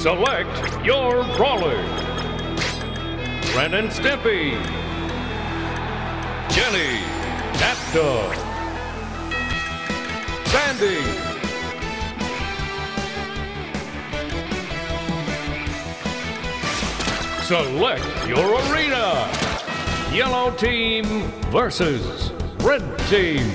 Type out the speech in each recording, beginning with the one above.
Select your brawler. Ren and Stimpy. Jenny, CatDog. Sandy. Select your arena. Yellow team versus red team.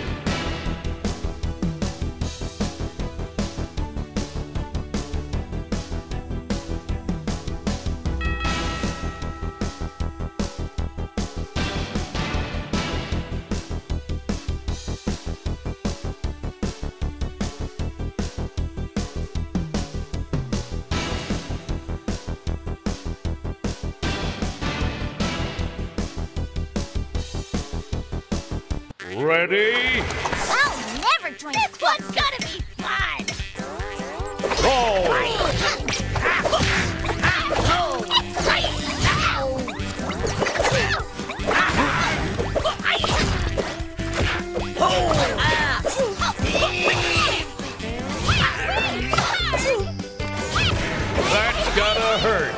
Ready? I'll never join this one's gotta be fun! Brawl! That's gotta hurt!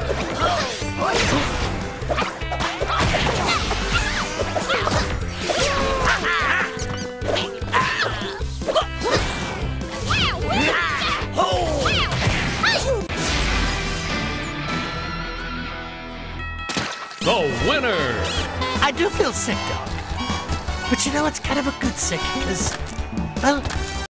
The winner! I do feel sick, though. But you know, it's kind of a good sick, because, well,